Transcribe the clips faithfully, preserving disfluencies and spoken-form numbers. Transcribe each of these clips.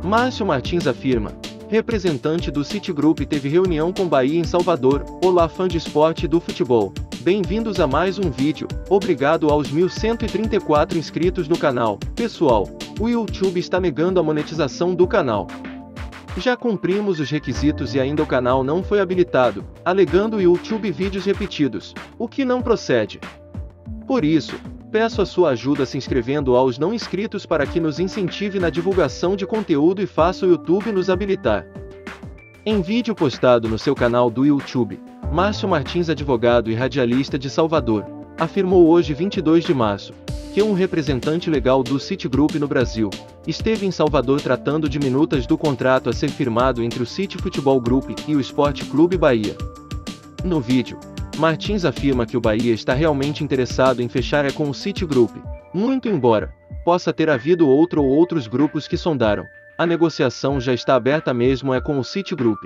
Márcio Martins afirma. Representante do Citigroup teve reunião com Bahia em Salvador. Olá, fã de esporte e do futebol. Bem-vindos a mais um vídeo. Obrigado aos mil cento e trinta e quatro inscritos no canal. Pessoal, o YouTube está negando a monetização do canal. Já cumprimos os requisitos e ainda o canal não foi habilitado, alegando o YouTube vídeos repetidos, o que não procede. Por isso, peço a sua ajuda se inscrevendo aos não inscritos para que nos incentive na divulgação de conteúdo e faça o YouTube nos habilitar. Em vídeo postado no seu canal do YouTube, Márcio Martins, advogado e radialista de Salvador, afirmou hoje, vinte e dois de março, que um representante legal do Citigroup no Brasil esteve em Salvador tratando de minutas do contrato a ser firmado entre o City Futebol Group e o Esporte Clube Bahia. No vídeo, Martins afirma que o Bahia está realmente interessado em fechar é com o Citigroup, muito embora possa ter havido outro ou outros grupos que sondaram. A negociação já está aberta mesmo é com o Citigroup,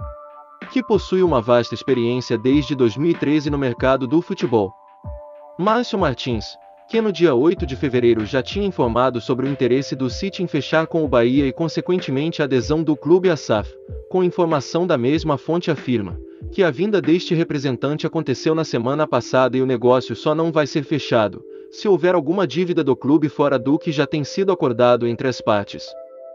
que possui uma vasta experiência desde dois mil e treze no mercado do futebol. Márcio Martins, que no dia oito de fevereiro já tinha informado sobre o interesse do City em fechar com o Bahia e consequentemente a adesão do clube à S A F, com informação da mesma fonte afirma que a vinda deste representante aconteceu na semana passada e o negócio só não vai ser fechado se houver alguma dívida do clube fora do que já tem sido acordado entre as partes.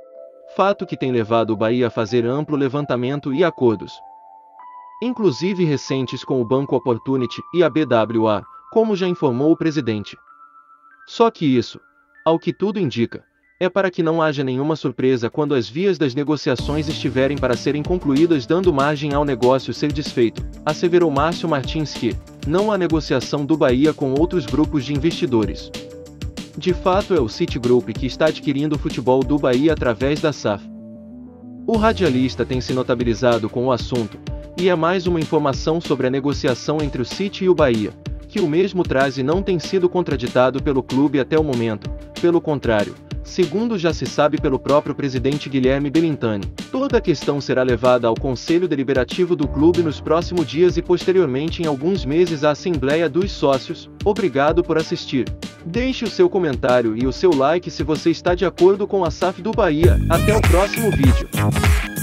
Fato que tem levado o Bahia a fazer amplo levantamento e acordos, inclusive recentes com o Banco Opportunity e a B W A, como já informou o presidente. Só que isso, ao que tudo indica, é para que não haja nenhuma surpresa quando as vias das negociações estiverem para serem concluídas, dando margem ao negócio ser desfeito, asseverou Márcio Martins que não há negociação do Bahia com outros grupos de investidores. De fato é o Citigroup que está adquirindo o futebol do Bahia através da S A F. O radialista tem se notabilizado com o assunto, e é mais uma informação sobre a negociação entre o City e o Bahia, que o mesmo traz e não tem sido contraditado pelo clube até o momento. Pelo contrário, segundo já se sabe pelo próprio presidente Guilherme Belintani, toda a questão será levada ao Conselho Deliberativo do clube nos próximos dias e posteriormente em alguns meses à Assembleia dos Sócios. Obrigado por assistir. Deixe o seu comentário e o seu like se você está de acordo com a S A F do Bahia. Até o próximo vídeo.